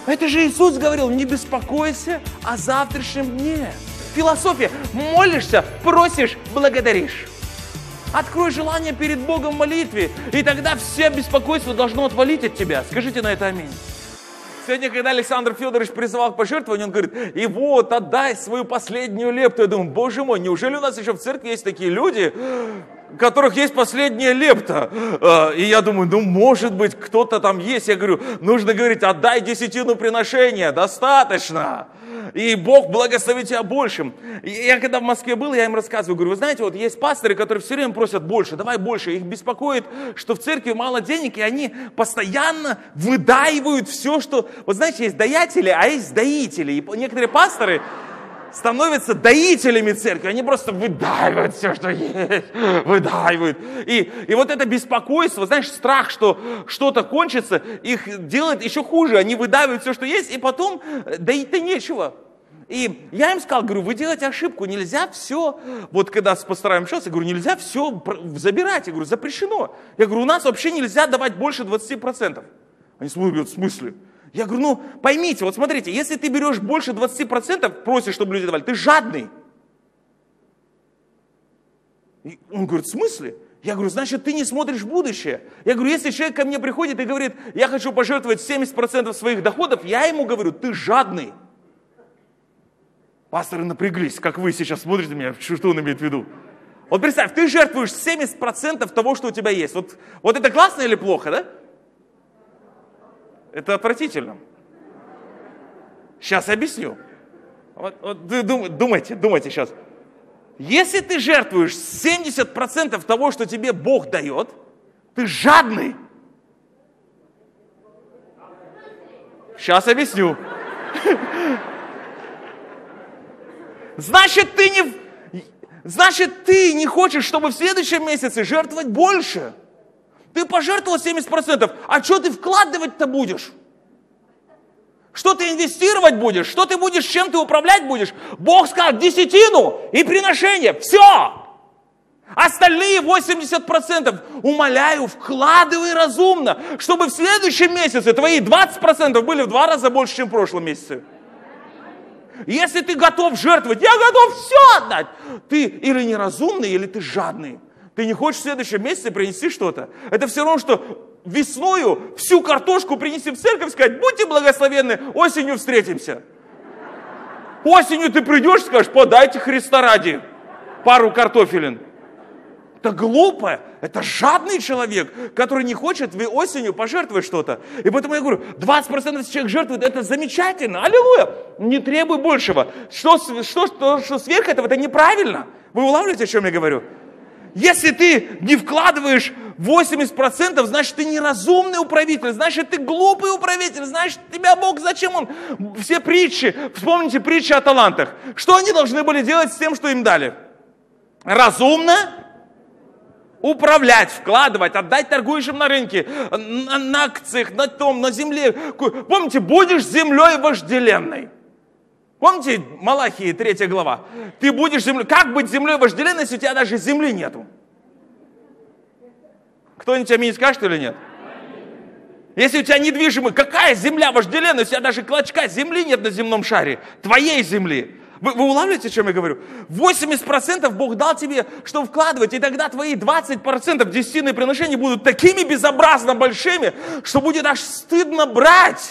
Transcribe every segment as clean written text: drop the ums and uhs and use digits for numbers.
Это же Иисус говорил, не беспокойся о завтрашнем дне. Философия. Молишься, просишь, благодаришь. Открой желание перед Богом в молитве, и тогда все беспокойство должно отвалить от тебя. Скажите на это аминь. Сегодня, когда Александр Федорович призывал к пожертвованию, он говорит, и вот, отдай свою последнюю лепту. Я думаю, боже мой, неужели у нас еще в церкви есть такие люди, у которых есть последняя лепта? И я думаю, ну, может быть, кто-то там есть. Я говорю, нужно говорить, отдай десятину приношения, достаточно. И Бог благословит тебя большим. И я когда в Москве был, я им рассказываю, говорю, вы знаете, вот есть пасторы, которые все время просят больше, давай больше. Их беспокоит, что в церкви мало денег, и они постоянно выдаивают все, что... Вот знаете, есть даятели, а есть доители. И некоторые пасторы становятся доителями церкви, они просто выдаивают все, что есть, выдаивают. И вот это беспокойство, знаешь, страх, что что-то кончится, их делает еще хуже, они выдаивают все, что есть, и потом доить-то нечего. И я им сказал, говорю, вы делаете ошибку, нельзя все, вот когда с пасторами общался, я говорю, нельзя все забирать, я говорю, запрещено. Я говорю, у нас вообще нельзя давать больше 20%. Они смотрят, в смысле? Я говорю, ну поймите, вот смотрите, если ты берешь больше 20%, просишь, чтобы люди давали, ты жадный. И он говорит, в смысле? Я говорю, значит, ты не смотришь в будущее. Я говорю, если человек ко мне приходит и говорит, я хочу пожертвовать 70% своих доходов, я ему говорю, ты жадный. Пасторы напряглись, как вы сейчас смотрите на меня, что он имеет в виду. Вот представь, ты жертвуешь 70% того, что у тебя есть. Вот это классно или плохо, да? Это отвратительно. Сейчас объясню. Вот думайте сейчас. Если ты жертвуешь 70% того, что тебе Бог дает, ты жадный. Сейчас объясню. Значит, ты не хочешь, чтобы в следующем месяце жертвовать больше. Ты пожертвовал 70%, а что ты вкладывать-то будешь? Что ты инвестировать будешь? Что ты будешь, чем ты управлять будешь? Бог сказал, десятину и приношение, все. Остальные 80%, умоляю, вкладывай разумно, чтобы в следующем месяце твои 20% были в 2 раза больше, чем в прошлом месяце. Если ты готов жертвовать, я готов все отдать. Ты или неразумный, или ты жадный. Ты не хочешь в следующем месяце принести что-то. Это все равно, что весною всю картошку принести в церковь и сказать, будьте благословенны, осенью встретимся. Осенью ты придешь и скажешь, подайте Христа ради пару картофелин. Это глупо, это жадный человек, который не хочет осенью пожертвовать что-то. И поэтому я говорю, 20% человек жертвует, это замечательно, аллилуйя, не требуй большего. Что сверх этого, это неправильно. Вы улавливаете, о чем я говорю? Если ты не вкладываешь 80%, значит, ты неразумный управитель, значит, ты глупый управитель, значит, тебя Бог, зачем Он? Все притчи, вспомните притчи о талантах. Что они должны были делать с тем, что им дали? Разумно управлять, вкладывать, отдать торгующим на рынке, на акциях, на земле. Помните, будешь землей вожделенной. Помните, Малахии 3 глава? Ты будешь землей. Как быть землей вожделенной, если у тебя даже земли нету? Кто-нибудь аминь скажет или нет? Если у тебя недвижимый, какая земля вожделенная, если у тебя даже клочка земли нет на земном шаре, твоей земли. Вы улавливаете, о чем я говорю? 80% Бог дал тебе, чтобы вкладывать, и тогда твои 20% десятины приношений будут такими безобразно большими, что будет аж стыдно брать.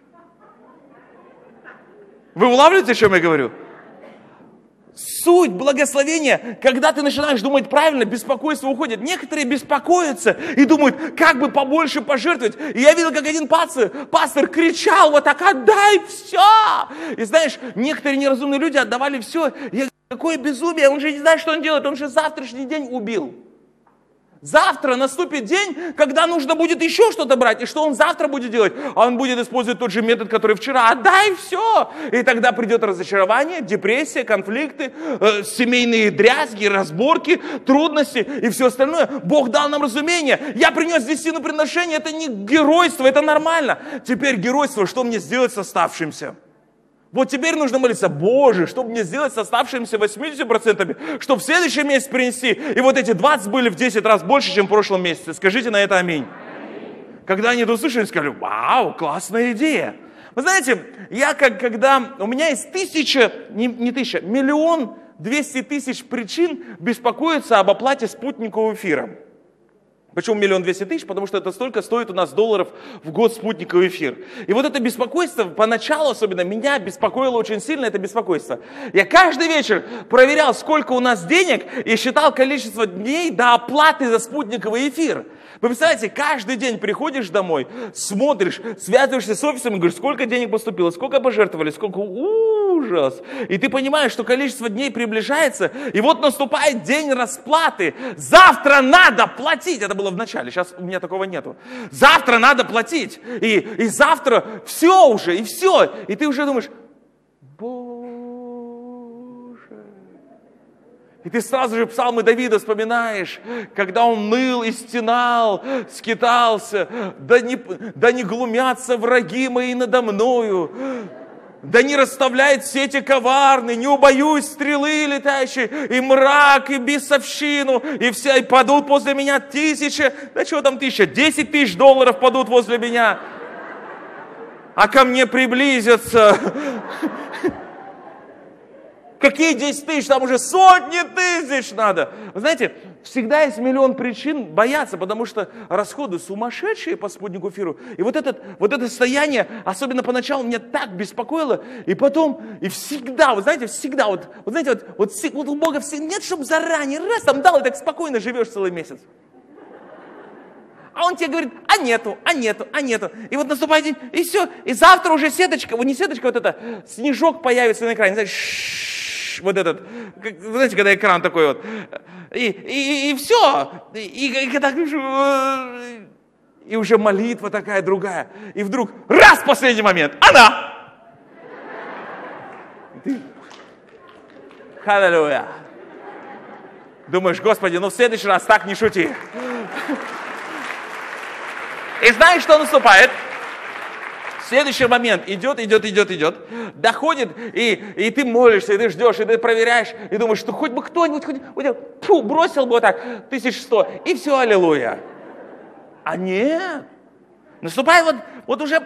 Вы улавливаете, о чем я говорю? Суть благословения, когда ты начинаешь думать правильно, беспокойство уходит. Некоторые беспокоятся и думают, как бы побольше пожертвовать. И я видел, как один пастор кричал, вот так, отдай все. И знаешь, некоторые неразумные люди отдавали все. Я говорю, какое безумие, он же не знает, что он делает, он же завтрашний день убил. Завтра наступит день, когда нужно будет еще что-то брать. И что он завтра будет делать? А он будет использовать тот же метод, который вчера. Отдай все. И тогда придет разочарование, депрессия, конфликты, семейные дрязги, разборки, трудности и все остальное. Бог дал нам разумение. Я принес десятину приношения. Это не геройство, это нормально. Теперь геройство, что мне сделать с оставшимся? Вот теперь нужно молиться, Боже, чтобы мне сделать с оставшимися 80%, чтобы в следующий месяц принести, и вот эти 20 были в 10 раз больше, чем в прошлом месяце. Скажите на это аминь. Когда они это услышали, сказали, вау, классная идея. Вы знаете, когда у меня есть 1,2 миллиона причин беспокоиться об оплате спутникового эфира. Почему 1 200 000? Потому что это столько стоит у нас долларов в год спутниковый эфир. И вот это беспокойство, поначалу особенно, меня беспокоило очень сильно, это беспокойство. Я каждый вечер проверял, сколько у нас денег, и считал количество дней до оплаты за спутниковый эфир. Вы представляете, каждый день приходишь домой, смотришь, связываешься с офисом и говоришь, сколько денег поступило, сколько пожертвовали, сколько ужас. И ты понимаешь, что количество дней приближается, и вот наступает день расплаты. Завтра надо платить. Это было в начале, сейчас у меня такого нету. Завтра надо платить. И завтра все уже, и все. И ты уже думаешь, Боже. И ты сразу же псалмы Давида вспоминаешь, когда он ныл и стенал, скитался. Да не глумятся враги мои надо мною. Да не расставляет сети коварные, не убоюсь стрелы летающие, и мрак, и бесовщину, и все, и падут после меня 1000, да чего там 1000, 10 000 долларов падут возле меня, а ко мне приблизятся. Какие 10 000, там уже сотни тысяч надо. Вы знаете, всегда есть миллион причин бояться, потому что расходы сумасшедшие по спутнику эфиру. И вот это состояние, особенно поначалу, меня так беспокоило. И потом, и всегда, вы знаете, всегда, вот у Бога нет, чтобы заранее, раз там дал, и так спокойно живешь целый месяц. А он тебе говорит, а нету. И вот наступает день, и все. И завтра уже сеточка, вот не сеточка, вот это, снежок появится на экране, знаете, вот этот, знаете, когда экран такой вот, и все, и уже молитва такая другая, и вдруг, раз, последний момент, она! Аллилуйя! Думаешь, Господи, в следующий раз так не шути. И знаешь, что наступает? Следующий момент идет, доходит, и ты молишься, и ты ждешь, и ты проверяешь, и думаешь, что хоть бы кто-нибудь бросил бы вот так 1100, и все, аллилуйя. А нет. Наступает вот уже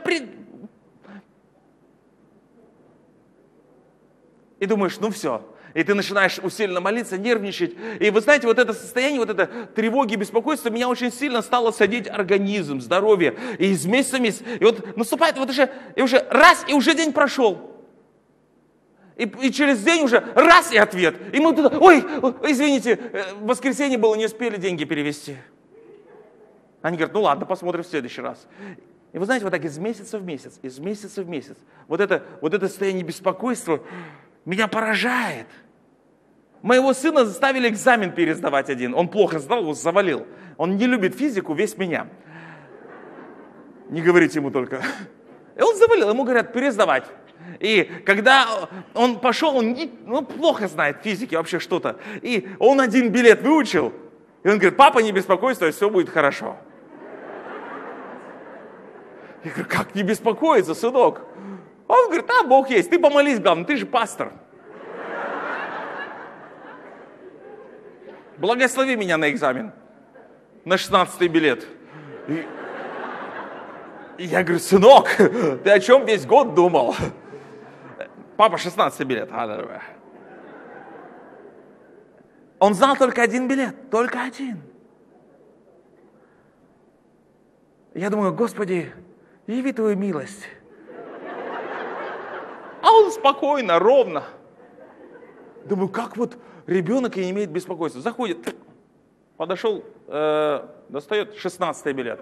и думаешь, все. И ты начинаешь усиленно молиться, нервничать. И вы знаете, вот это состояние, вот это тревоги и беспокойство меня очень сильно стало садить организм, здоровье. И из месяца в месяц. И вот наступает и уже раз, и уже день прошел. И через день уже раз, и ответ. И мы туда, извините, в воскресенье было, не успели деньги перевести. Они говорят, ладно, посмотрим в следующий раз. И вы знаете, вот так из месяца в месяц. Вот это состояние беспокойства меня поражает. Моего сына заставили экзамен пересдавать один. Он плохо сдал, его завалил. Он не любит физику, весь меня. Не говорите ему только. И он завалил, ему говорят, пересдавать. И когда он пошел, он плохо знает физики, вообще что-то. И он один билет выучил. И он говорит, папа, не беспокойся, все будет хорошо. Я говорю, как не беспокоиться, сынок? Он говорит, Бог есть, ты помолись, главное, ты же пастор. Благослови меня на экзамен, на 16-й билет. И я говорю, сынок, ты о чем весь год думал? Папа, 16-й билет. Он знал только один билет, только один. Я думаю, Господи, яви Твою милость. А он спокойно, ровно. Думаю, как вот ребенок и не имеет беспокойства. Заходит, подошел, достает 16-й билет.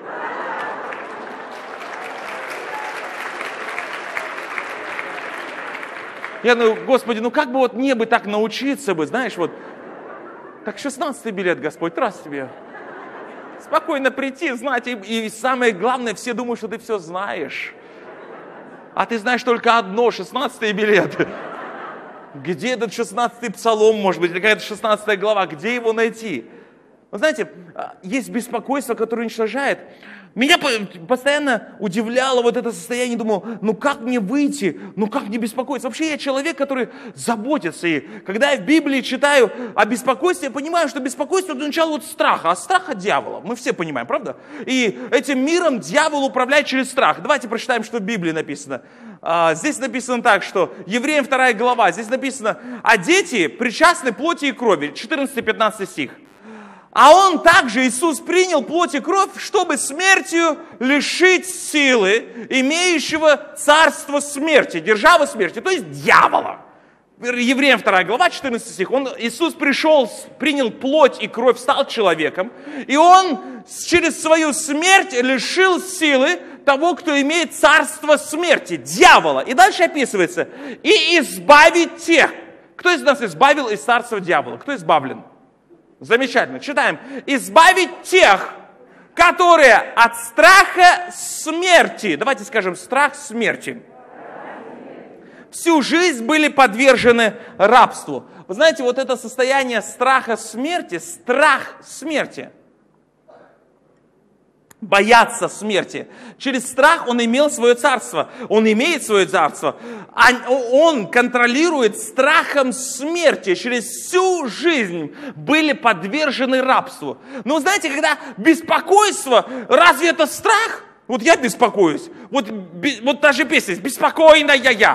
Я думаю, Господи, как бы мне бы так научиться бы, знаешь, так 16-й билет, Господь, раз тебе. Спокойно прийти, знать, и самое главное, все думают, что ты все знаешь. А ты знаешь только одно, 16-й билет. Где этот 16-й псалом, может быть, или какая-то 16-я глава, где его найти? Вы знаете, есть беспокойство, которое уничтожает. Меня постоянно удивляло вот это состояние, думал, ну как мне выйти, ну как не беспокоиться? Вообще я человек, который заботится. И когда я в Библии читаю о беспокойстве, я понимаю, что беспокойство это начало от страха, а страх от дьявола. Мы все понимаем, правда? И этим миром дьявол управляет через страх. Давайте прочитаем, что в Библии написано. Здесь написано так, что Евреям 2 глава, здесь написано, а дети причастны плоти и крови, 14-15 стих. А он также, Иисус, принял плоть и кровь, чтобы смертью лишить силы имеющего царство смерти, державы смерти, то есть дьявола. Евреям 2 глава, 14 стих. Иисус пришел, принял плоть и кровь, стал человеком, и он через свою смерть лишил силы того, кто имеет царство смерти, дьявола. И дальше описывается, и избавить тех. Кто из нас избавил из царства дьявола? Кто избавлен? Замечательно. Читаем. Избавить тех, которые от страха смерти, давайте скажем, страх смерти, всю жизнь были подвержены рабству. Вы знаете, вот это состояние страха смерти, страх смерти, бояться смерти. Через страх он имел свое царство. Он имеет свое царство. Он контролирует страхом смерти. Через всю жизнь были подвержены рабству. Но знаете, когда беспокойство, разве это страх? Вот я беспокоюсь. Вот та же песня «Беспокойная я».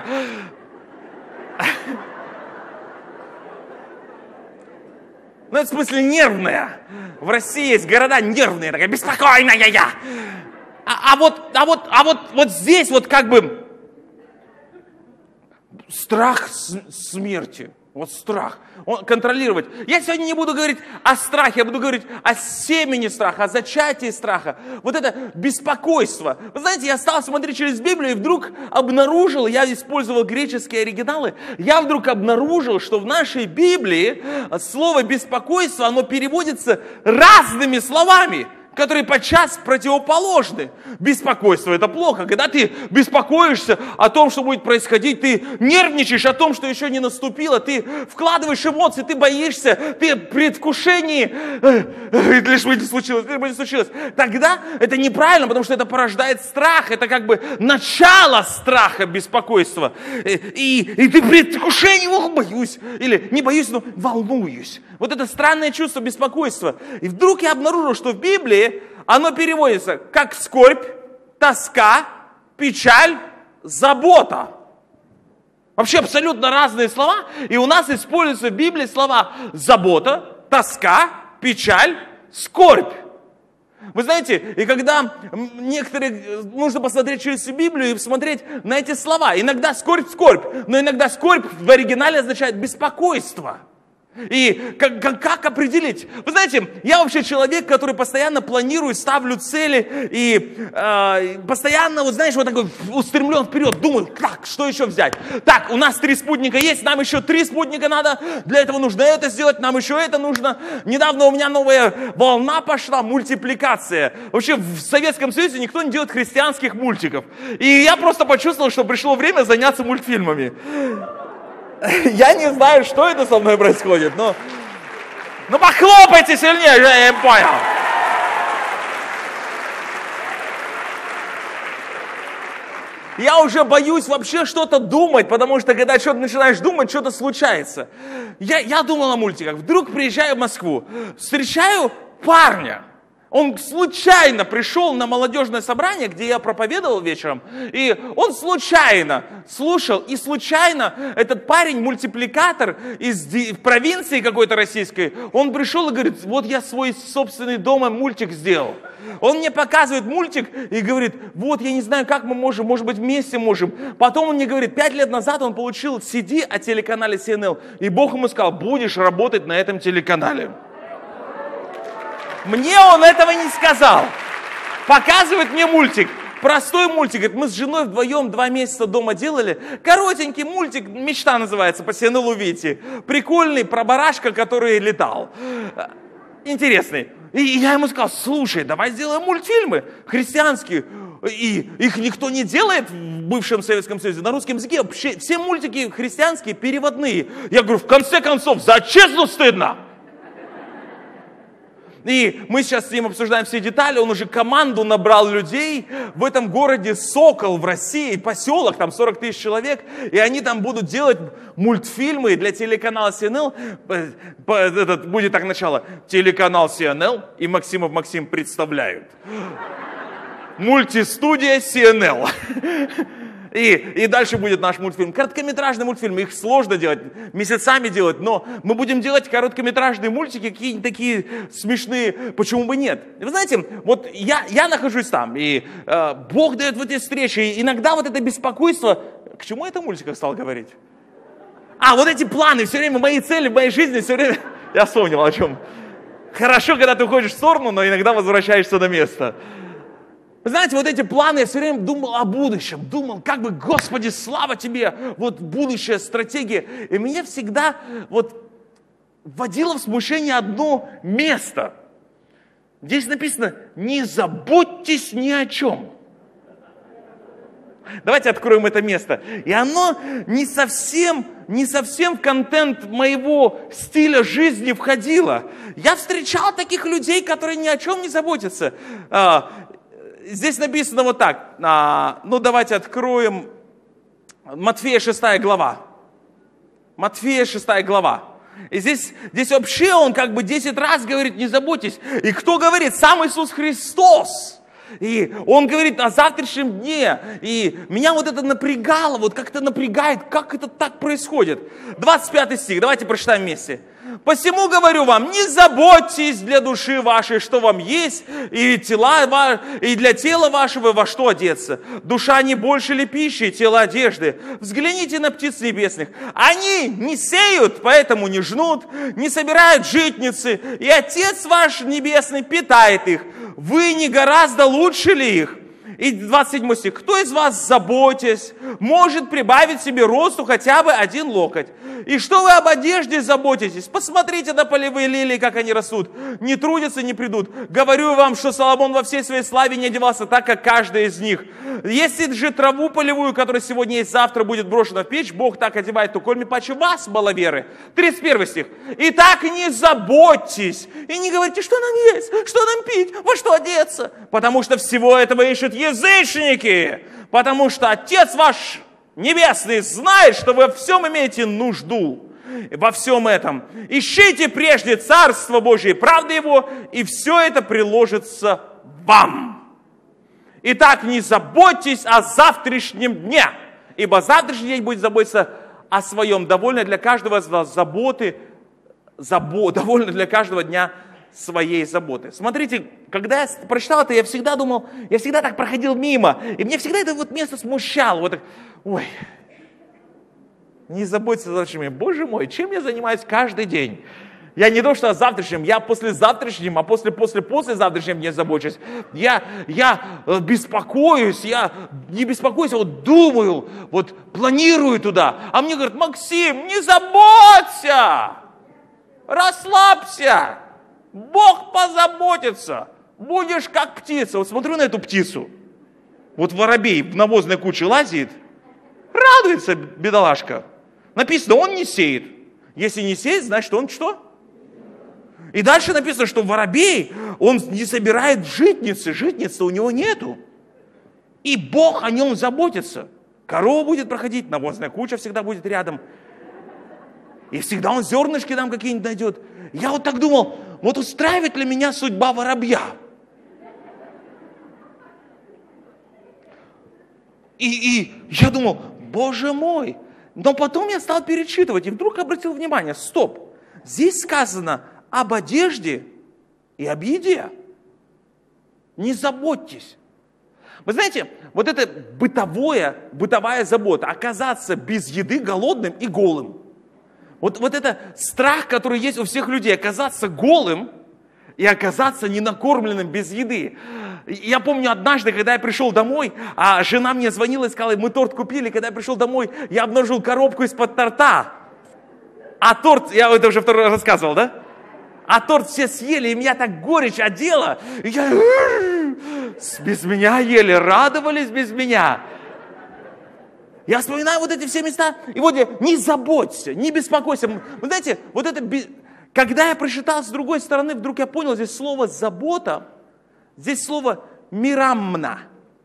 Ну, это в смысле нервная. В России есть города нервные, такая беспокойная я. А вот здесь вот как бы страх смерти. Вот страх. Он контролировать. Я сегодня не буду говорить о страхе, я буду говорить о семени страха, о зачатии страха. Вот это беспокойство. Вы знаете, я стал смотреть через Библию и вдруг обнаружил, я использовал греческие оригиналы, я вдруг обнаружил, что в нашей Библии слово беспокойство, оно переводится разными словами, которые подчас противоположны. Беспокойство – это плохо. Когда ты беспокоишься о том, что будет происходить, ты нервничаешь о том, что еще не наступило, ты вкладываешь эмоции, ты боишься, ты в предвкушении, лишь бы не случилось, тогда это неправильно, потому что это порождает страх, это как бы начало страха, беспокойства. И ты в предвкушении, боюсь, или не боюсь, но волнуюсь. Вот это странное чувство беспокойства. И вдруг я обнаружил, что в Библии оно переводится как скорбь, тоска, печаль, забота. Вообще абсолютно разные слова. И у нас используются в Библии слова забота, тоска, печаль, скорбь. Вы знаете, и когда нужно посмотреть через всю Библию и посмотреть на эти слова. Иногда скорбь, но иногда скорбь в оригинале означает беспокойство. И как определить? Вы знаете, я вообще человек, который постоянно планирую, ставлю цели и постоянно, вот знаешь, вот такой устремлен вперед, думаю, так, что еще взять? Так, у нас 3 спутника есть, нам еще 3 спутника надо, для этого нужно это сделать, нам еще это нужно. Недавно у меня новая волна пошла, мультипликация. Вообще в Советском Союзе никто не делает христианских мультиков. И я просто почувствовал, что пришло время заняться мультфильмами. Я не знаю, что это со мной происходит, но похлопайте сильнее, я не понял. Я уже боюсь вообще что-то думать, потому что когда что-то начинаешь думать, что-то случается. Я думал о мультиках. Вдруг приезжаю в Москву, встречаю парня. Он случайно пришел на молодежное собрание, где я проповедовал вечером, и он случайно слушал, и случайно этот парень, мультипликатор из провинции какой-то российской, он пришел и говорит, вот я свой собственный дома мультик сделал. Он мне показывает мультик и говорит, вот я не знаю, как мы можем, может быть вместе можем. Потом он мне говорит, 5 лет назад он получил CD от телеканале CNN, и Бог ему сказал, будешь работать на этом телеканале. Мне он этого не сказал. Показывает мне мультик. Простой мультик. Говорит, мы с женой вдвоем 2 месяца дома делали. Коротенький мультик, «Мечта» называется, по CNN увидите. Прикольный, про барашка, который летал. Интересный. И я ему сказал, слушай, давай сделаем мультфильмы христианские. И их никто не делает в бывшем Советском Союзе. На русском языке вообще все мультики христианские переводные. Я говорю, в конце концов, за отчизну стыдно. И мы сейчас с ним обсуждаем все детали, он уже команду набрал людей. В этом городе Сокол в России, поселок, там 40 тысяч человек, и они там будут делать мультфильмы для телеканала CNN. Будет так начало. Телеканал CNN и Максимов Максим представляют. Мультистудия CNN. И дальше будет наш мультфильм. Короткометражный мультфильм. Их сложно делать, месяцами делать, но мы будем делать короткометражные мультики, какие-нибудь такие смешные. Почему бы нет? Вы знаете, вот я нахожусь там, и Бог дает вот эти встречи. И иногда вот это беспокойство... К чему я это в мультиках стал говорить? Вот эти планы, все время мои цели в моей жизни, все время... Я вспомнил о чем. Хорошо, когда ты уходишь в сторону, но иногда возвращаешься на место. Вы знаете, вот эти планы, я все время думал о будущем. Думал, как бы, Господи, слава Тебе, вот будущая стратегия. И меня всегда вот вводило в смущение одно место. Здесь написано, не заботьтесь ни о чем. Давайте откроем это место. И оно не совсем в контент моего стиля жизни входило. Я встречал таких людей, которые ни о чем не заботятся. Здесь написано вот так. Давайте откроем Матфея 6 глава. Матфея 6 глава. И здесь вообще он как бы 10 раз говорит, не заботьтесь. И кто говорит? Сам Иисус Христос. И он говорит о завтрашнем дне. И меня вот это напрягало, вот как-то напрягает, как это так происходит. 25 стих, давайте прочитаем вместе. «Посему говорю вам, не заботьтесь для души вашей, что вам есть, и для тела вашего во что одеться. Душа не больше ли пищи, тело одежды? Взгляните на птиц небесных. Они не сеют, поэтому не жнут, не собирают житницы, и Отец ваш Небесный питает их. Вы не гораздо лучше ли их?» И 27 стих. «Кто из вас, заботясь, может прибавить себе росту хотя бы 1 локоть? И что вы об одежде заботитесь? Посмотрите на полевые лилии, как они растут. Не трудятся, не придут. Говорю вам, что Соломон во всей своей славе не одевался так, как каждый из них. Если же траву полевую, которая сегодня есть, завтра будет брошена в печь, Бог так одевает, то кроме паче вас, маловеры». 31 стих. «Итак, не заботьтесь, и не говорите, что нам есть, что нам пить, во что одеться, потому что всего этого ищут язычники, потому что Отец ваш Небесный знает, что вы во всем имеете нужду. Во всем этом ищите прежде Царство Божие, правды Его, и все это приложится вам. Итак, не заботьтесь о завтрашнем дне, ибо завтрашний день будет заботиться о своем. Довольно для каждого из вас довольно для каждого дня своей заботы. Смотрите, когда я прочитал это, я всегда так проходил мимо, и мне всегда это вот место смущало. Вот так, не заботьтесь о завтрашнем. Боже мой, чем я занимаюсь каждый день? Я не то, что о завтрашнем, я послезавтрашнем, а послезавтрашнем не забочусь. Я беспокоюсь, я не беспокоюсь, а вот думаю, вот планирую туда. А мне говорят, Максим, не заботься, расслабься. Бог позаботится. Будешь как птица. Вот смотрю на эту птицу. Вот воробей в навозной куче лазит. Радуется бедолашка. Написано, он не сеет. Если не сеет, значит он что? И дальше написано, что воробей, он не собирает житницы. Житницы у него нету. И Бог о нем заботится. Корова будет проходить, навозная куча всегда будет рядом. И всегда он зернышки там какие-нибудь найдет. Я вот так думал, вот устраивает ли меня судьба воробья? И я думал, Боже мой. Но потом я стал перечитывать и вдруг обратил внимание, стоп, здесь сказано об одежде и об еде. Не заботьтесь. Вы знаете, вот это бытовая забота, оказаться без еды голодным и голым. Вот это страх, который есть у всех людей, оказаться голым и оказаться ненакормленным без еды. Я помню однажды, когда я пришел домой, а жена мне звонила и сказала, мы торт купили. Когда я пришел домой, я обнаружил коробку из-под торта. А торт, я это уже второй раз рассказывал, да? А торт все съели, и меня так горечь одела. И я, без меня ели, радовались без меня. Я вспоминаю вот эти все места, и вот не заботься, не беспокойся. Вы знаете, вот это, Когда я прочитал с другой стороны, вдруг я понял, здесь слово «забота», здесь слово «мирамна».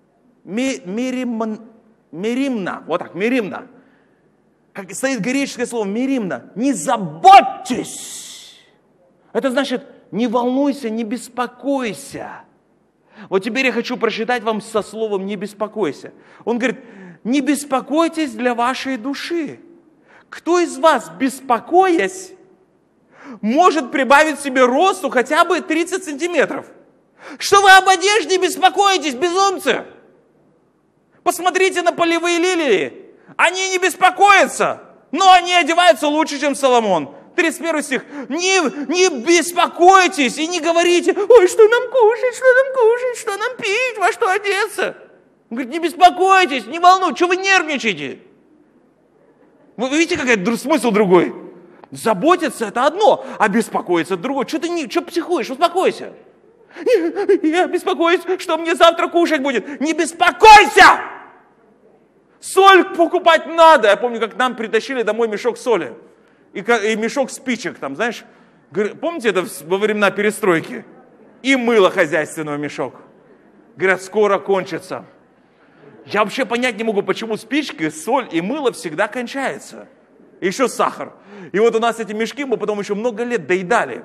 Миримна, вот так, миримна. Как стоит греческое слово «миримна». Не заботьтесь. Это значит, не волнуйся, не беспокойся. Вот теперь я хочу прочитать вам со словом «не беспокойся». Он говорит, не беспокойтесь для вашей души. Кто из вас, беспокоясь, может прибавить себе росту хотя бы 30 сантиметров? Что вы об одежде беспокоитесь, безумцы? Посмотрите на полевые лилии. Они не беспокоятся, но они одеваются лучше, чем Соломон. 31 стих. Не беспокойтесь и не говорите, ой, что нам кушать, что нам пить, во что одеться. Он говорит, не беспокойтесь, не волнуйтесь, что вы нервничаете? Вы видите, какой смысл другой? Заботиться – это одно, а беспокоиться – это другое. Что психуешь? Успокойся. Я беспокоюсь, что мне завтра кушать будет. Не беспокойся! Соль покупать надо. Я помню, как нам притащили домой мешок соли. И мешок спичек там, знаешь. Помните это во времена перестройки? И мыло хозяйственного мешок. Говорят, скоро кончится. Я вообще понять не могу, почему спички, соль и мыло всегда кончается. И еще сахар. И вот у нас эти мешки мы потом еще много лет доедали.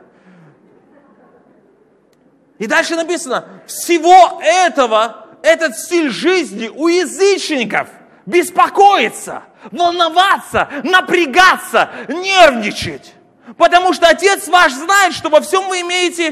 И дальше написано, всего этого, этот стиль жизни у язычников беспокоиться, волноваться, напрягаться, нервничать. Потому что Отец ваш знает, что во всем вы имеете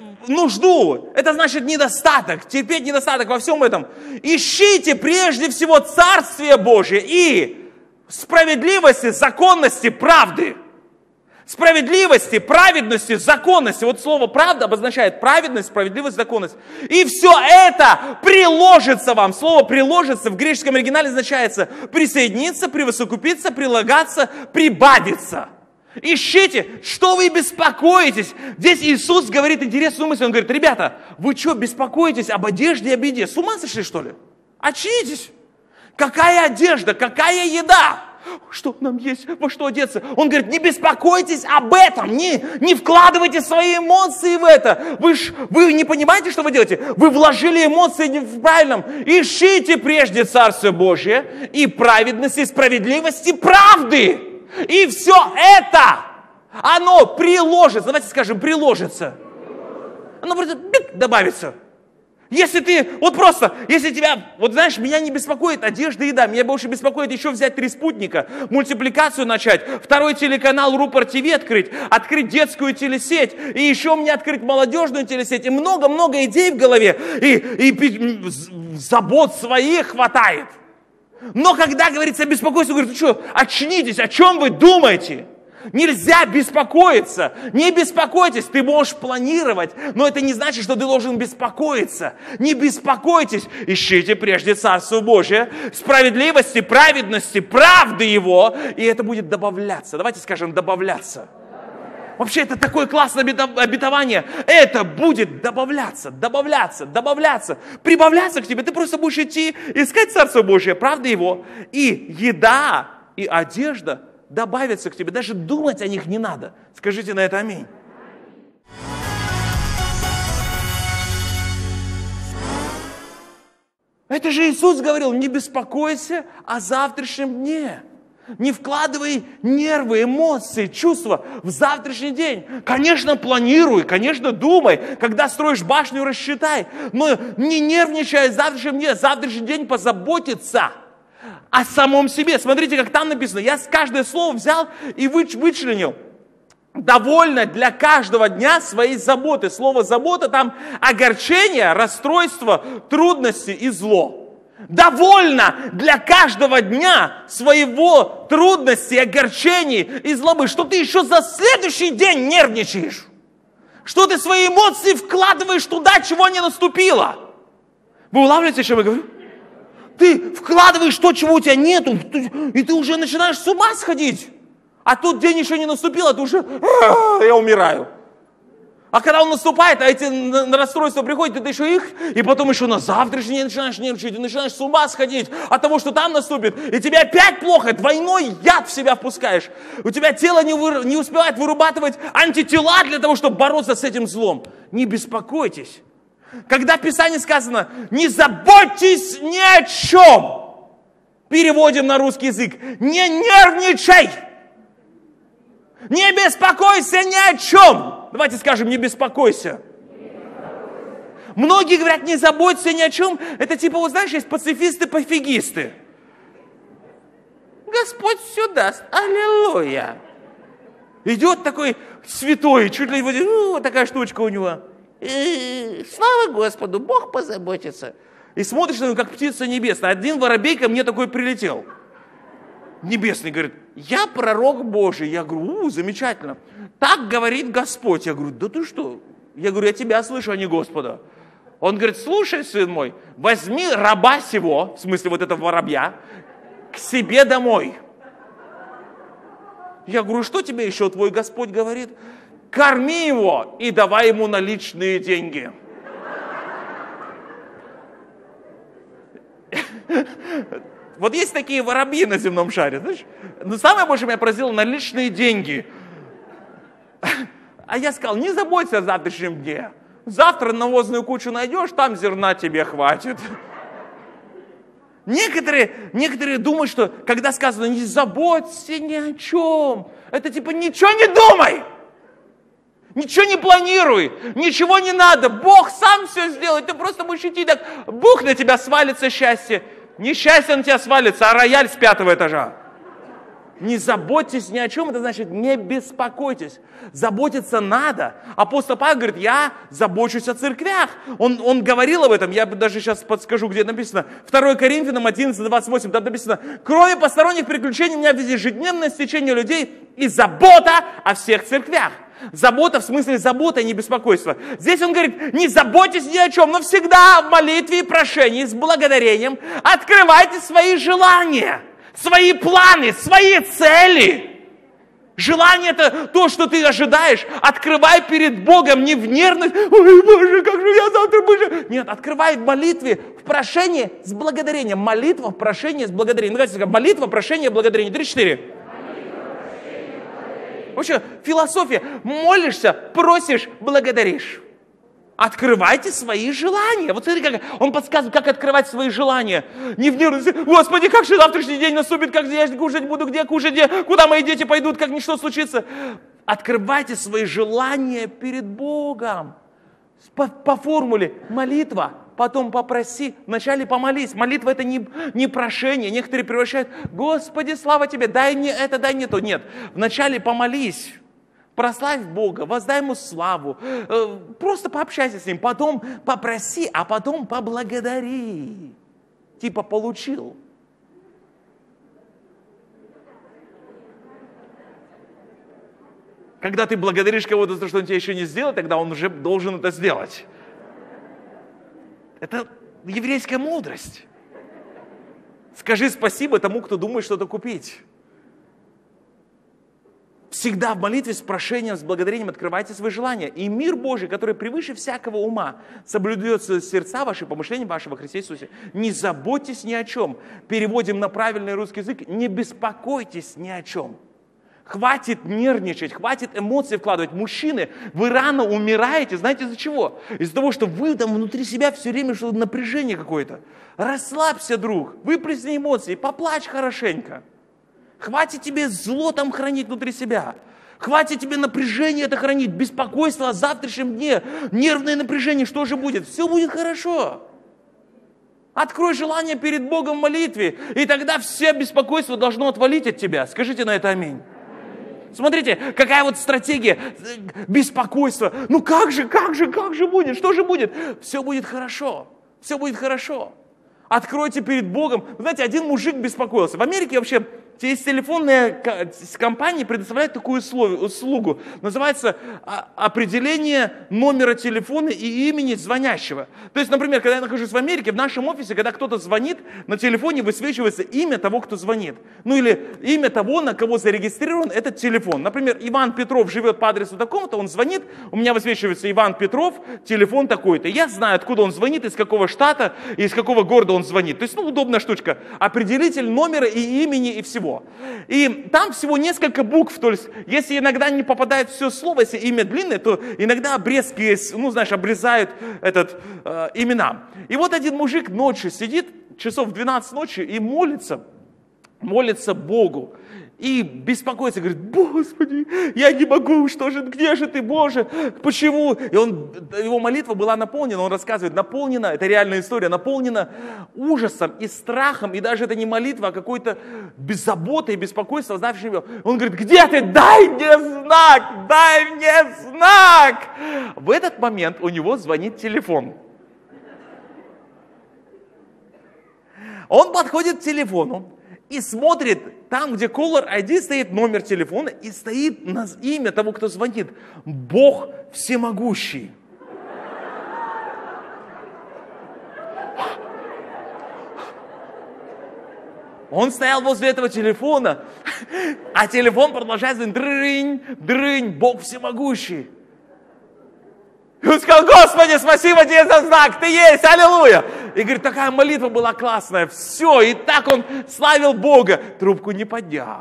нужду. Это значит недостаток, терпеть недостаток во всем этом. Ищите прежде всего Царствие Божие и справедливости, законности, правды. Справедливости, праведности, законности. Вот слово «правда» обозначает праведность, справедливость, законность. И все это приложится вам. Слово «приложится» в греческом оригинале означает присоединиться, присовокупиться, прилагаться, прибавиться. Ищите, что вы беспокоитесь. Здесь Иисус говорит интересную мысль. Он говорит, ребята, вы что, беспокоитесь об одежде и об еде? С ума сошли, что ли? Очнитесь. Какая одежда, какая еда? Что нам есть, во что одеться? Он говорит, не беспокойтесь об этом, не вкладывайте свои эмоции в это. Вы не понимаете, что вы делаете? Вы вложили эмоции не в правильном. Ищите прежде Царствие Божие и праведности, справедливости, правды. И все это, оно приложится. Давайте скажем, приложится. Оно просто добавится. Если ты, если тебя, знаешь, меня не беспокоит одежда и еда, меня больше беспокоит еще взять 3 спутника, мультипликацию начать, 2 телеканал Рупор ТВ открыть детскую телесеть, и еще мне открыть молодежную телесеть, и много-много идей в голове, и забот своих хватает. Но когда говорится беспокойство, говорит, ну что, очнитесь, о чем вы думаете? Нельзя беспокоиться. Не беспокойтесь. Ты можешь планировать, но это не значит, что ты должен беспокоиться. Не беспокойтесь. Ищите прежде Царство Божие, справедливости, праведности, правды Его, и это будет добавляться. Давайте скажем, добавляться. Вообще, это такое классное обетование. Это будет добавляться, прибавляться к тебе. Ты просто будешь идти, искать Царство Божие, правда Его, и еда, и одежда добавятся к тебе. Даже думать о них не надо. Скажите на это аминь. Это же Иисус говорил, не беспокойся о завтрашнем дне. Не вкладывай нервы, эмоции, чувства в завтрашний день. Конечно, планируй, конечно, думай. Когда строишь башню, рассчитай. Но не нервничай о завтрашнем дне. Завтрашний день позаботиться о самом себе. Смотрите, как там написано. Я каждое слово взял и вычленил. Довольно для каждого дня своей заботы. Слово «забота» там огорчение, расстройство, трудности и зло. Довольно для каждого дня своего трудности, огорчений и злобы. Что ты еще за следующий день нервничаешь? Что ты свои эмоции вкладываешь туда, чего не наступило? Вы улавливаете, о чем я говорю? Ты вкладываешь то, чего у тебя нету, и ты уже начинаешь с ума сходить. А тут день еще не наступил, а ты уже, я умираю. А когда он наступает, а эти расстройства приходят, ты еще их, и потом еще на завтрашний день начинаешь нервничать, и начинаешь с ума сходить от того, что там наступит, и тебе опять плохо, двойной яд в себя впускаешь. У тебя тело не успевает вырабатывать антитела для того, чтобы бороться с этим злом. Не беспокойтесь. Когда в Писании сказано, не заботьтесь ни о чем, переводим на русский язык, не нервничай, не беспокойся ни о чем. Давайте скажем, не беспокойся. Многие говорят, не заботься ни о чем. Это типа, вот знаешь, есть пацифисты-пофигисты. Господь все даст. Аллилуйя. Идет такой святой, чуть ли вот такая штучка у него. И, слава Господу, Бог позаботится. И смотришь на него, как птица небесная. Один воробей ко мне такой прилетел. Небесный говорит, я пророк Божий. Я говорю, замечательно. Так говорит Господь. Я говорю, да ты что? Я говорю, я тебя слышу, а не Господа. Он говорит, слушай, сын мой, возьми раба сего, в смысле вот этого воробья, к себе домой. Я говорю, что тебе еще твой Господь говорит? Корми его и давай ему наличные деньги. Вот есть такие воробьи на земном шаре, знаешь? Но самое больше меня поразило наличные деньги. А я сказал, не заботься о завтрашнем дне. Завтра навозную кучу найдешь, там зерна тебе хватит. Некоторые думают, что когда сказано, не заботься ни о чем, это типа ничего не думай. Ничего не планируй, ничего не надо. Бог сам все сделает. Ты просто будешь идти, так бух, на тебя свалится счастье. Не счастье на тебя свалится, а рояль с 5-го этажа. Не заботьтесь ни о чем, это значит не беспокойтесь. Заботиться надо. Апостол Павел говорит, я забочусь о церквях. Он говорил об этом, я даже сейчас подскажу, где написано. 2 Коринфянам 11:28, там написано, кроме посторонних приключений у меня ежедневное стечение людей и забота о всех церквях. Забота в смысле забота, а не беспокойство. Здесь он говорит, не заботьтесь ни о чем, но всегда в молитве и прошении с благодарением открывайте свои желания, свои планы, свои цели. Желание – это то, что ты ожидаешь. Открывай перед Богом, не в нервность. Ой, Боже, как же я завтра буду... Нет, открывай в молитве, в прошении с благодарением. Молитва, в прошении с благодарением. Давайте скажем, молитва, прошение, благодарение. 3-4. Вообще, философия. Молишься, просишь, благодаришь. Открывайте свои желания. Вот смотри, как он подсказывает, как открывать свои желания. Не в нервности. Господи, как же завтрашний день наступит, как я кушать буду, где кушать, где, куда мои дети пойдут, как ничто случится. Открывайте свои желания перед Богом. По формуле молитва, потом попроси, вначале помолись. Молитва – это не прошение. Некоторые превращают, Господи, слава Тебе, дай мне это, дай мне то. Нет, вначале помолись, прославь Бога, воздай Ему славу, просто пообщайся с Ним, потом попроси, а потом поблагодари. Типа получил. Когда ты благодаришь кого-то за то, что он тебе еще не сделал, тогда он уже должен это сделать. Это еврейская мудрость. Скажи спасибо тому, кто думает что-то купить. Всегда в молитве с прошением, с благодарением открывайте свои желания. И мир Божий, который превыше всякого ума, соблюдет сердца ваши, помышления ваши во Христе Иисусе. Не заботьтесь ни о чем. Переводим на правильный русский язык. Не беспокойтесь ни о чем. Хватит нервничать, хватит эмоций вкладывать. Мужчины, вы рано умираете, знаете из-за чего? Из-за того, что вы там внутри себя все время что-то напряжение какое-то. Расслабься, друг, выплесни эмоции, поплачь хорошенько. Хватит тебе зло там хранить внутри себя. Хватит тебе напряжение это хранить, беспокойство о завтрашнем дне, нервное напряжение, что же будет? Все будет хорошо. Открой желание перед Богом в молитве, и тогда все беспокойство должно отвалить от тебя. Скажите на это аминь. Смотрите, какая вот стратегия беспокойства. Ну как же будет? Что же будет? Все будет хорошо. Все будет хорошо. Откройте перед Богом. Вы знаете, один мужик беспокоился. В Америке вообще есть телефонные компании предоставляют такую услугу. Называется определение номера телефона и имени звонящего. То есть, например, когда я нахожусь в Америке, в нашем офисе, когда кто-то звонит, на телефоне высвечивается имя того, кто звонит. Ну или имя того, на кого зарегистрирован этот телефон. Например, Иван Петров живет по адресу такому-то, он звонит, у меня высвечивается Иван Петров, телефон такой-то. Я знаю, откуда он звонит, из какого штата, из какого города он звонит. То есть, удобная штучка. Определитель номера и имени и всего. И там всего несколько букв. То есть, если иногда не попадает все слово, если имя длинное, то иногда обрезки, обрезают имена. И вот один мужик ночью сидит, часов в 12 ночи, и молится Богу. И беспокоится, говорит: Господи, я не могу, где же ты, Боже, почему? И его молитва была наполнена, он рассказывает, наполнена, это реальная история, наполнена ужасом и страхом, и даже это не молитва, а какой-то беззабота и беспокойство. Он говорит: где ты? Дай мне знак, дай мне знак. В этот момент у него звонит телефон. Он подходит к телефону и смотрит, там, где Caller ID, стоит номер телефона и стоит имя того, кто звонит. Бог всемогущий. Он стоял возле этого телефона, а телефон продолжает звонить. Дрынь, дрынь, Бог всемогущий. И он сказал: Господи, спасибо тебе за знак, ты есть, аллилуйя. И говорит, такая молитва была классная, все, и так он славил Бога. Трубку не поднял.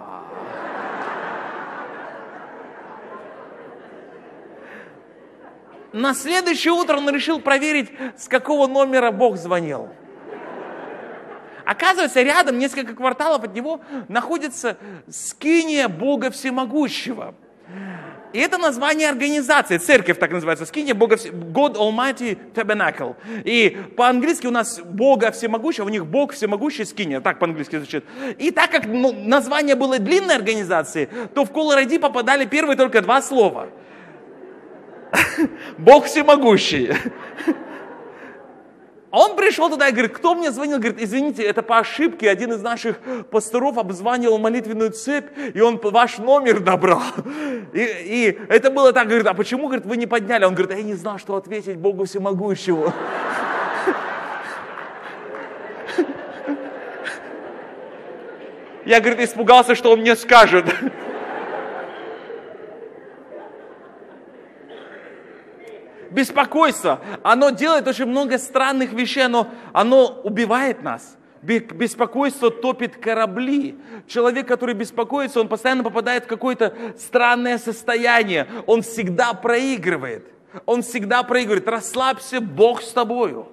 На следующее утро он решил проверить, с какого номера Бог звонил. Оказывается, рядом, несколько кварталов от него, находится скиния Бога Всемогущего. И это название организации, церковь так называется, скиния Бога, God Almighty Tabernacle. И по-английски у нас Бога Всемогущего, у них Бог Всемогущий скиния, так по-английски звучит. И так как название было длинной организации, то в Caller ID попадали первые только два слова. Бог Всемогущий. Он пришел туда и говорит: кто мне звонил? Говорит: извините, это по ошибке один из наших пасторов обзванивал молитвенную цепь, и он ваш номер набрал. И это было так, говорит: а почему, говорит, вы не подняли? Он говорит: я не знал, что ответить Богу Всемогущему. Я, говорит, испугался, что он мне скажет. Беспокойство, оно делает очень много странных вещей, оно убивает нас. Беспокойство топит корабли. Человек, который беспокоится, он постоянно попадает в какое-то странное состояние. Он всегда проигрывает. Расслабься, Бог с тобою.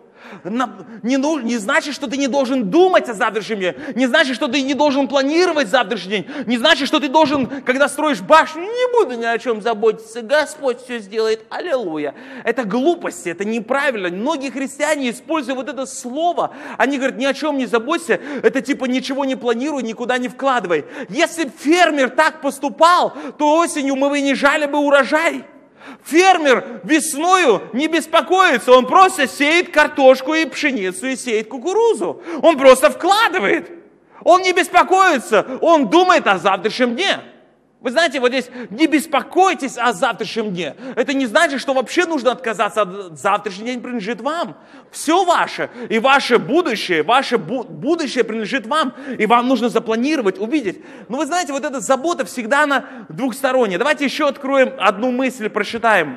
Не значит, что ты не должен думать о завтрашнем дне. Не значит, что ты не должен планировать завтрашний день. Не значит, что ты должен, когда строишь башню, не буду ни о чем заботиться. Господь все сделает. Аллилуйя. Это глупости, это неправильно. Многие христиане, используя вот это слово, они говорят: ни о чем не заботься. Это типа ничего не планируй, никуда не вкладывай. Если бы фермер так поступал, то осенью мы бы не жали бы урожай. Фермер весною не беспокоится, он просто сеет картошку и пшеницу, и сеет кукурузу. Он просто вкладывает. Он не беспокоится, он думает о завтрашнем дне. Вы знаете, вот здесь не беспокойтесь о завтрашнем дне. Это не значит, что вообще нужно отказаться от завтрашний день принадлежит вам. Все ваше, и ваше будущее принадлежит вам. И вам нужно запланировать, увидеть. Но вы знаете, вот эта забота всегда она двухсторонняя. Давайте еще откроем одну мысль, прочитаем.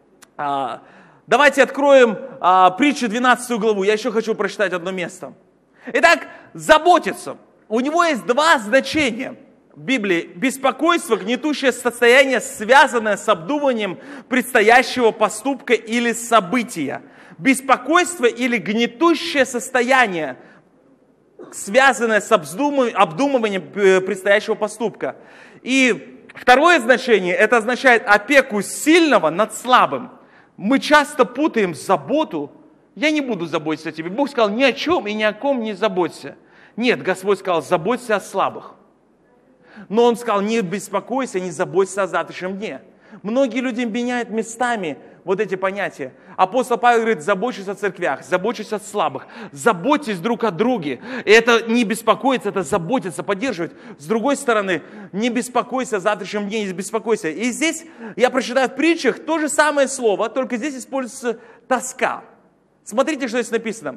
Давайте откроем притчу 12 главу. Я еще хочу прочитать одно место. Итак, заботиться. У него есть два значения. В Библии: беспокойство, гнетущее состояние, связанное с обдумыванием предстоящего поступка или события. Беспокойство или гнетущее состояние, связанное с обдумыванием предстоящего поступка. И второе значение, это означает опеку сильного над слабым. Мы часто путаем заботу. Я не буду заботиться о тебе. Бог сказал: ни о чем и ни о ком не заботься. Нет, Господь сказал: заботься о слабых. Но Он сказал: не беспокойся, не заботься о завтрашнем дне. Многие люди меняют местами вот эти понятия. Апостол Павел говорит, заботьтесь о церквях, заботьтесь о слабых, заботьтесь друг о друге. И это не беспокоиться, это заботиться, поддерживать. С другой стороны, не беспокойся о завтрашнем дне, не беспокойся. И здесь я прочитаю в притчах то же самое слово, только здесь используется тоска. Смотрите, что здесь написано.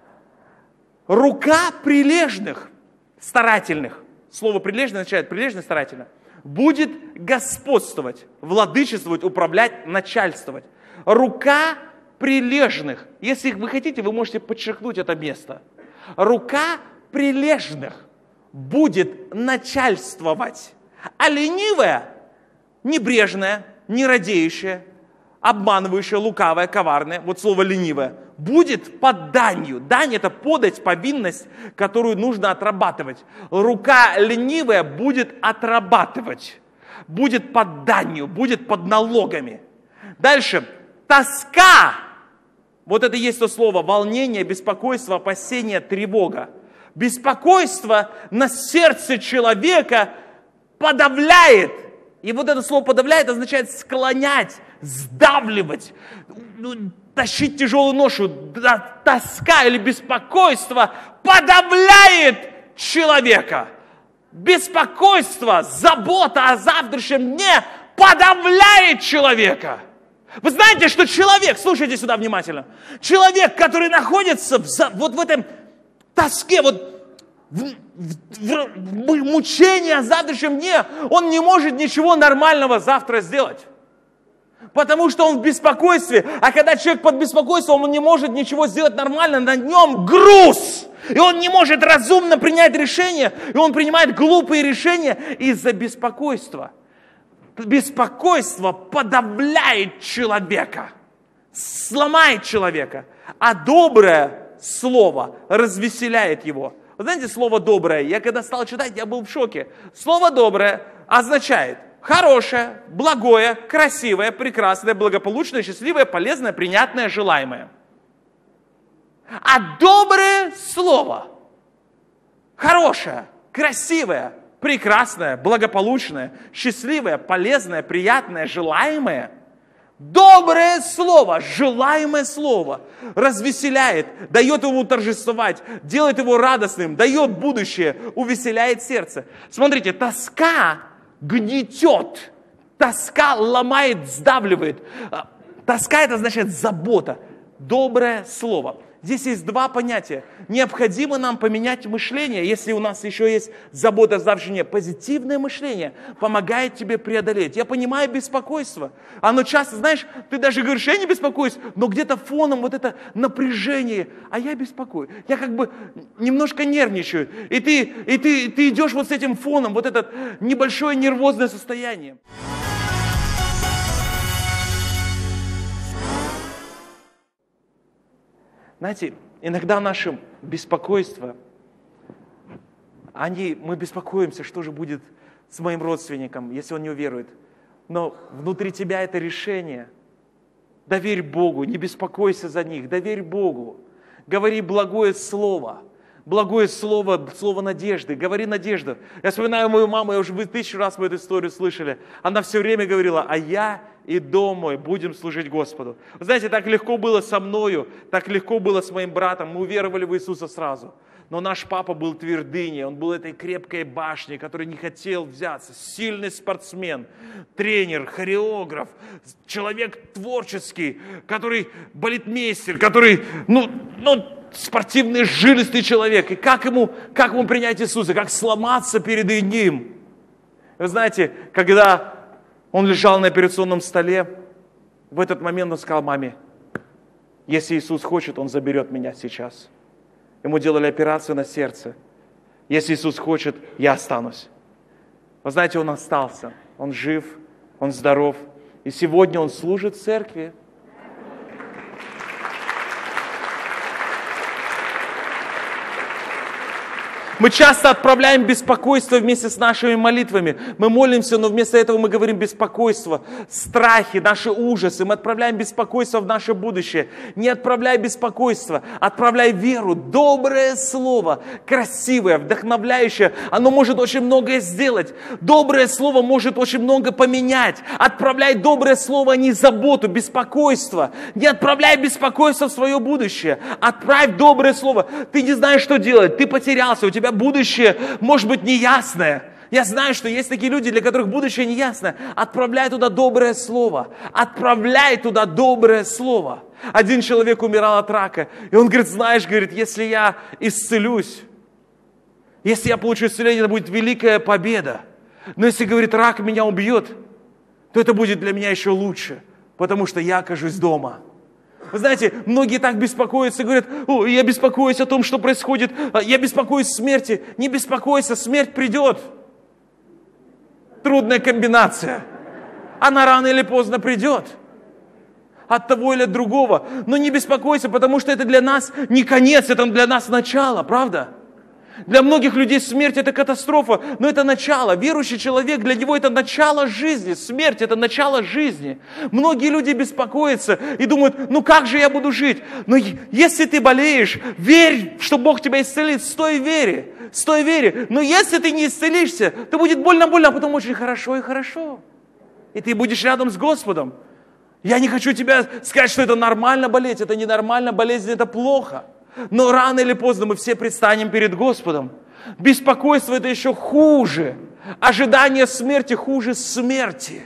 Рука прилежных, старательных, слово прилежный означает прилежно, старательно, будет господствовать, владычествовать, управлять, начальствовать. Рука прилежных, если вы хотите, вы можете подчеркнуть это место. Рука прилежных будет начальствовать, а ленивая, небрежная, нерадеющая, обманывающая, лукавая, коварная, вот слово ленивая, будет под данью. Дань – это подать, повинность, которую нужно отрабатывать. Рука ленивая будет отрабатывать, будет под данью, будет под налогами. Дальше. Тоска. Вот это есть то слово. Волнение, беспокойство, опасение, тревога. Беспокойство на сердце человека подавляет. И вот это слово подавляет означает склонять, сдавливать, тащить тяжелую ношу. Тоска или беспокойство подавляет человека. Беспокойство, забота о завтрашнем дне подавляет человека. Вы знаете, что человек, слушайте сюда внимательно, человек, который находится вот в этом тоске, вот в мучении о завтрашнем дне, он не может ничего нормального завтра сделать. Потому что он в беспокойстве. А когда человек под беспокойством, он не может ничего сделать нормально, на нем груз. И он не может разумно принять решение. И он принимает глупые решения из-за беспокойства. Беспокойство подавляет человека, сломает человека. А доброе слово развеселяет его. Вы знаете, слово «доброе», я когда стал читать, я был в шоке. Слово «доброе» означает хорошее, благое, красивое, прекрасное, благополучное, счастливое, полезное, принятное, желаемое. А доброе слово, хорошее, красивое, прекрасное, благополучное, счастливое, полезное, приятное, желаемое, доброе слово, желаемое слово развеселяет, дает ему торжествовать, делает его радостным, дает будущее, увеселяет сердце. Смотрите, тоска гнетет, тоска ломает, сдавливает. Тоска это означает забота, доброе слово. Здесь есть два понятия. Необходимо нам поменять мышление, если у нас еще есть забота о завтрашнем дне. Позитивное мышление помогает тебе преодолеть. Я понимаю беспокойство. Оно часто, знаешь, ты даже говоришь, я не беспокоюсь, но где-то фоном вот это напряжение, а я беспокоюсь. Я как бы немножко нервничаю. И ты идешь вот с этим фоном, вот это небольшое нервозное состояние. Знаете, иногда наше беспокойство, мы беспокоимся, что же будет с моим родственником, если он не уверует. Но внутри тебя это решение. Доверь Богу, не беспокойся за них, доверь Богу. Говори благое слово, слово надежды, говори надежду. Я вспоминаю мою маму, я уже 1000 раз мы эту историю слышали. Она все время говорила, а я и дом мой будем служить Господу. Вы знаете, так легко было со мною, так легко было с моим братом. Мы уверовали в Иисуса сразу. Но наш папа был твердыней, он был этой крепкой башней, который не хотел взяться. Сильный спортсмен, тренер, хореограф, человек творческий, который балетмейстер, который, спортивный, жилистый человек. И как ему принять Иисуса, как сломаться перед ним? Вы знаете, когда он лежал на операционном столе, в этот момент он сказал маме, если Иисус хочет, Он заберет меня сейчас. Ему делали операцию на сердце. Если Иисус хочет, я останусь. Вы знаете, он остался. Он жив, он здоров. И сегодня он служит в церкви. Мы часто отправляем беспокойство вместе с нашими молитвами. Мы молимся, но вместо этого мы говорим беспокойство, страхи, наши ужасы. Мы отправляем беспокойство в наше будущее. Не отправляй беспокойство, отправляй веру, доброе слово, красивое, вдохновляющее. Оно может очень многое сделать. Доброе слово может очень много поменять. Отправляй доброе слово, а не заботу, беспокойство. Не отправляй беспокойство в свое будущее. Отправь доброе слово. Ты не знаешь, что делать, ты потерялся, у тебя будущее может быть неясное. Я знаю, что есть такие люди, для которых будущее неясное. Отправляй туда доброе слово. Отправляй туда доброе слово. Один человек умирал от рака, и он говорит, знаешь, говорит, если я исцелюсь, если я получу исцеление, это будет великая победа. Но если, говорит, рак меня убьет, то это будет для меня еще лучше, потому что я окажусь дома. Вы знаете, многие так беспокоятся, говорят, я беспокоюсь о том, что происходит, я беспокоюсь о смерти. Не беспокойся, смерть придет. Трудная комбинация. Она рано или поздно придет. От того или от другого. Но не беспокойся, потому что это для нас не конец, это для нас начало, правда? Для многих людей смерть – это катастрофа, но это начало. Верующий человек, для него это начало жизни. Смерть – это начало жизни. Многие люди беспокоятся и думают, как же я буду жить? Но если ты болеешь, верь, что Бог тебя исцелит, стой в вере. Стой в вере. Но если ты не исцелишься, то будет больно-больно, а потом очень хорошо и хорошо. И ты будешь рядом с Господом. Я не хочу тебе сказать, что это нормально болеть. Это ненормально, болезнь – это плохо. Но рано или поздно мы все предстанем перед Господом. Беспокойство – это еще хуже. Ожидание смерти хуже смерти.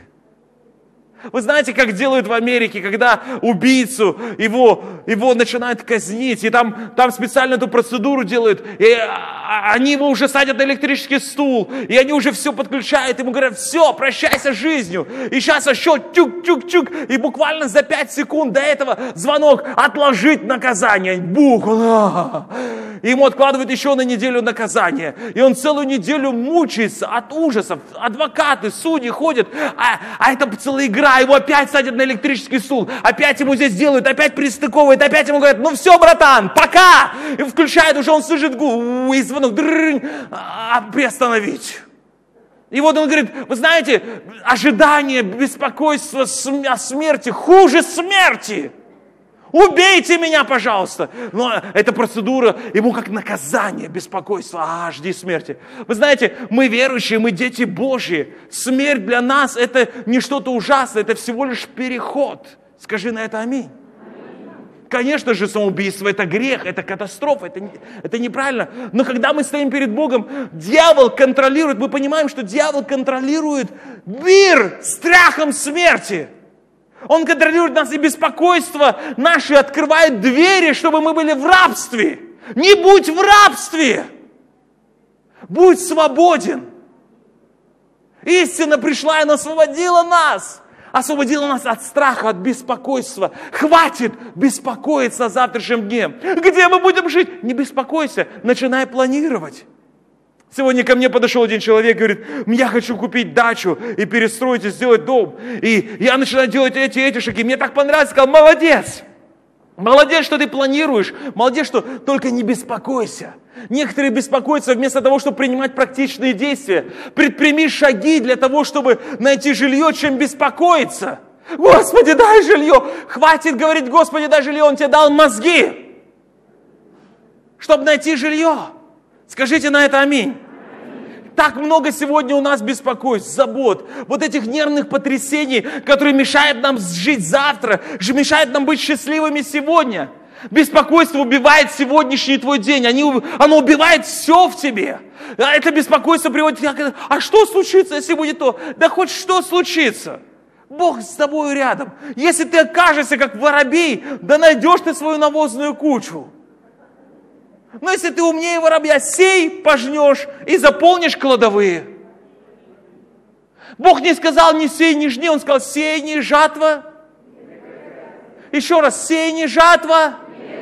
Вы знаете, как делают в Америке, когда убийцу, его начинают казнить, и там специально эту процедуру делают, и они его уже садят на электрический стул, и они уже все подключают, ему говорят, все, прощайся с жизнью, и сейчас еще тюк-тюк-тюк, и буквально за 5 секунд до этого звонок, отложить наказание, бух, и ему откладывают еще на неделю наказание, и он целую неделю мучается от ужасов, адвокаты, судьи ходят, а это целая игра, его опять садят на электрический стул, опять ему здесь делают, опять пристыковывают, опять ему говорят, все, братан, пока! И включает, уже он слышит и звонок, приостановить. И вот он говорит, вы знаете, ожидание, беспокойство о смерти хуже смерти. Убейте меня, пожалуйста. Но эта процедура ему как наказание, беспокойство. Жди смерти. Вы знаете, мы верующие, мы дети Божьи. Смерть для нас это не что-то ужасное, это всего лишь переход. Скажи на это аминь. Конечно же, самоубийство – это грех, это катастрофа, это неправильно. Но когда мы стоим перед Богом, дьявол контролирует, мы понимаем, что дьявол контролирует мир страхом смерти. Он контролирует нас, и беспокойство наше открывает двери, чтобы мы были в рабстве. Не будь в рабстве. Будь свободен. Истина пришла и освободила нас. Освободила нас от страха, от беспокойства. Хватит беспокоиться о завтрашнем дне. Где мы будем жить? Не беспокойся, начинай планировать. Сегодня ко мне подошел один человек и говорит, я хочу купить дачу и перестроить, и сделать дом. И я начинаю делать эти шаги. Мне так понравилось, сказал, молодец. Молодец, что ты планируешь. Молодец, что только не беспокойся. Некоторые беспокоятся вместо того, чтобы принимать практичные действия. Предприми шаги для того, чтобы найти жилье, чем беспокоиться. Господи, дай жилье. Хватит говорить, Господи, дай жилье. Он тебе дал мозги, чтобы найти жилье. Скажите на это аминь. Так много сегодня у нас беспокойств, забот, вот этих нервных потрясений, которые мешают нам жить завтра, мешают нам быть счастливыми сегодня. Беспокойство убивает сегодняшний твой день, оно убивает все в тебе. Это беспокойство приводит к а что случится, если будет то? Да хоть что случится. Бог с тобой рядом. Если ты окажешься как воробей, да найдешь ты свою навозную кучу. Но если ты умнее воробья, сей, пожнешь и заполнишь кладовые. Бог не сказал ни сей, ни жни, Он сказал сей, ни жатва. Еще раз, сей, ни жатва.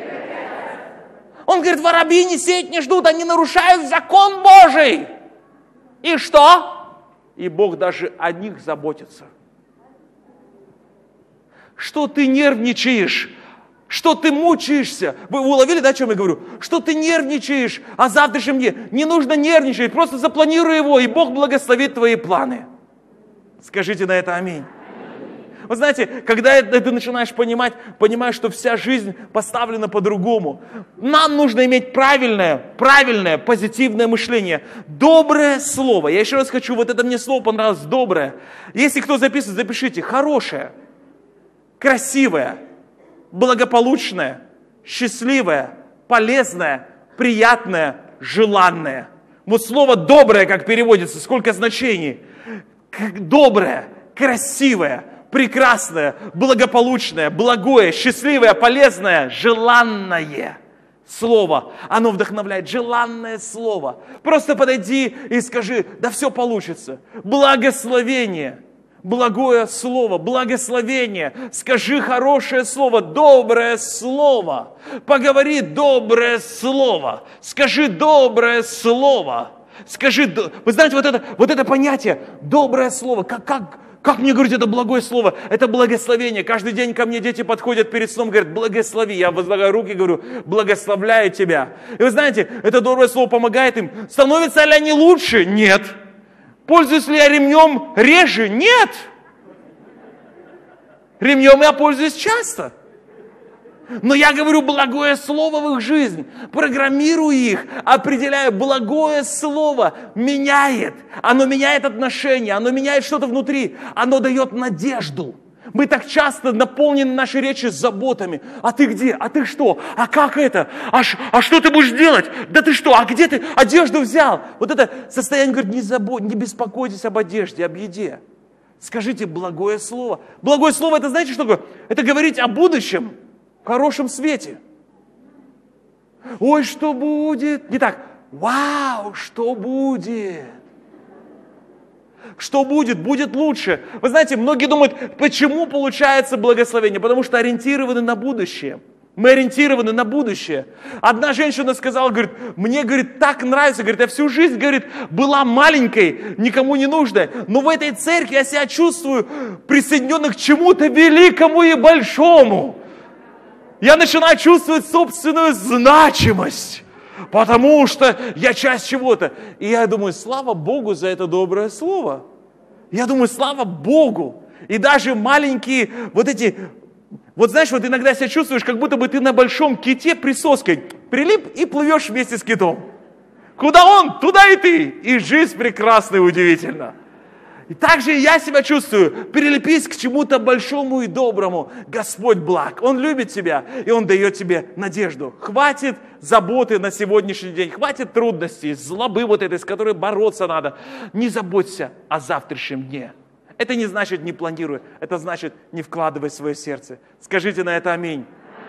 Он говорит, воробьи не сеять не ждут, они нарушают закон Божий. И что? И Бог даже о них заботится. Что ты нервничаешь Что ты мучаешься? Вы уловили, да, о чем я говорю? Что ты нервничаешь о завтрашнем дне? Не нужно нервничать, просто запланируй его, и Бог благословит твои планы. Скажите на это аминь. Вы знаете, когда ты начинаешь понимаешь, что вся жизнь поставлена по-другому. Нам нужно иметь правильное, позитивное мышление. Доброе слово. Я еще раз хочу, вот это мне слово понравилось, доброе. Если кто записывает, запишите. Хорошее, красивое, благополучное, счастливое, полезное, приятное, желанное. Вот слово доброе, как переводится, сколько значений. Доброе, красивое, прекрасное, благополучное, благое, счастливое, полезное, желанное слово. Оно вдохновляет. Желанное слово. Просто подойди и скажи, да все получится. Благословение. Благое слово, благословение. Скажи хорошее слово, доброе слово. Поговори доброе слово. Скажи доброе слово. Скажи, вы знаете, вот это понятие, доброе слово, как мне говорить это благое слово? Это благословение. Каждый день ко мне дети подходят перед сном, говорят, благослови. Я возлагаю руки и говорю, благословляю тебя. И вы знаете, это доброе слово помогает им. Становятся ли они лучше? Нет. Пользуюсь ли я ремнем реже? Нет. Ремнем я пользуюсь часто. Но я говорю благое слово в их жизнь, программирую их, определяю, благое слово меняет, оно меняет отношения, оно меняет что-то внутри, оно дает надежду. Мы так часто наполнены нашей речи заботами. А ты где? А ты что? А как это? А что ты будешь делать? Да ты что? А где ты одежду взял? Вот это состояние говорит, не беспокойтесь об одежде, об еде. Скажите благое слово. Благое слово, это знаете, что такое? Это говорить о будущем. В хорошем свете. Ой, что будет? Не так. Вау, что будет? Что будет? Будет лучше. Вы знаете, многие думают, почему получается благословение? Потому что ориентированы на будущее. Мы ориентированы на будущее. Одна женщина сказала, говорит, мне, говорит, так нравится, говорит, я всю жизнь, говорит, была маленькой, никому не нужной, но в этой церкви я себя чувствую присоединенным к чему-то великому и большому. Я начинаю чувствовать собственную значимость, потому что я часть чего-то. И я думаю, слава Богу за это доброе слово. Я думаю, слава Богу. И даже маленькие вот знаешь, вот иногда себя чувствуешь, как будто бы ты на большом ките присоской прилип и плывешь вместе с китом. Куда он, туда и ты. И жизнь прекрасна и удивительна. И так же и я себя чувствую. Прилепись к чему-то большому и доброму. Господь благ. Он любит тебя, и Он дает тебе надежду. Хватит заботы на сегодняшний день. Хватит трудностей, злобы вот этой, с которой бороться надо. Не заботься о завтрашнем дне. Это не значит не планируй. Это значит не вкладывай в свое сердце. Скажите на это аминь.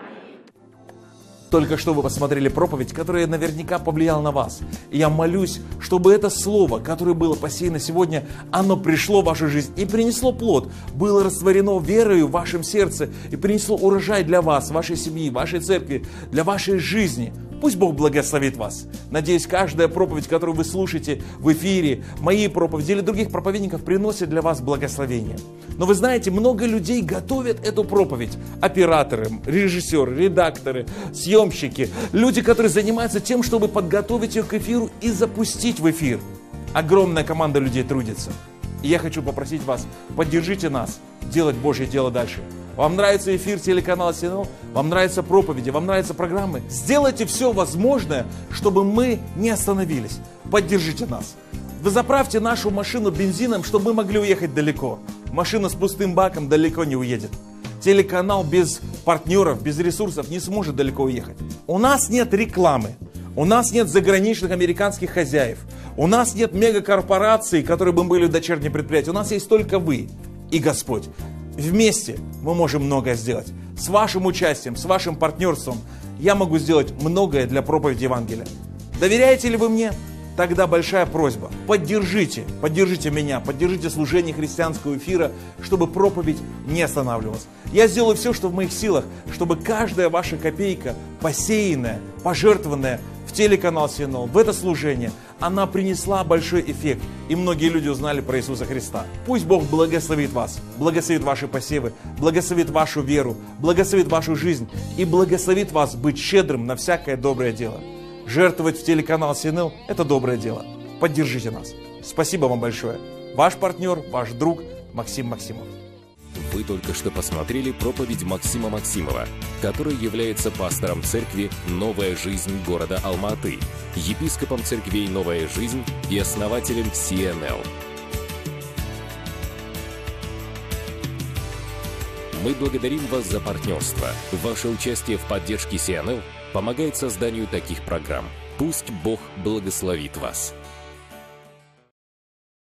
Только что вы посмотрели проповедь, которая наверняка повлияла на вас. И я молюсь, чтобы это слово, которое было посеяно сегодня, оно пришло в вашу жизнь и принесло плод, было растворено верою в вашем сердце и принесло урожай для вас, вашей семьи, вашей церкви, для вашей жизни. Пусть Бог благословит вас. Надеюсь, каждая проповедь, которую вы слушаете в эфире, мои проповеди или других проповедников, приносит для вас благословение. Но вы знаете, много людей готовят эту проповедь. Операторы, режиссеры, редакторы, съемщики. Люди, которые занимаются тем, чтобы подготовить ее к эфиру и запустить в эфир. Огромная команда людей трудится. И я хочу попросить вас, поддержите нас делать Божье дело дальше. Вам нравится эфир телеканала СНЛ, вам нравятся проповеди, вам нравятся программы. Сделайте все возможное, чтобы мы не остановились. Поддержите нас. Вы заправьте нашу машину бензином, чтобы мы могли уехать далеко. Машина с пустым баком далеко не уедет. Телеканал без партнеров, без ресурсов не сможет далеко уехать. У нас нет рекламы. У нас нет заграничных американских хозяев. У нас нет мегакорпораций, которые бы были дочерние предприятия. У нас есть только вы и Господь. Вместе мы можем многое сделать. С вашим участием, с вашим партнерством я могу сделать многое для проповеди Евангелия. Доверяете ли вы мне? Тогда большая просьба. Поддержите меня, поддержите служение христианского эфира, чтобы проповедь не останавливалась. Я сделаю все, что в моих силах, чтобы каждая ваша копейка, посеянная, пожертвованная в телеканал CNL, в это служение, она принесла большой эффект. И многие люди узнали про Иисуса Христа. Пусть Бог благословит вас, благословит ваши посевы, благословит вашу веру, благословит вашу жизнь и благословит вас быть щедрым на всякое доброе дело. Жертвовать в телеканал CNL – это доброе дело. Поддержите нас. Спасибо вам большое. Ваш партнер, ваш друг Максим Максимов. Вы только что посмотрели проповедь Максима Максимова, который является пастором церкви «Новая жизнь» города Алма-Аты, епископом церквей «Новая жизнь» и основателем CNL. Мы благодарим вас за партнерство. Ваше участие в поддержке CNL помогает созданию таких программ. Пусть Бог благословит вас.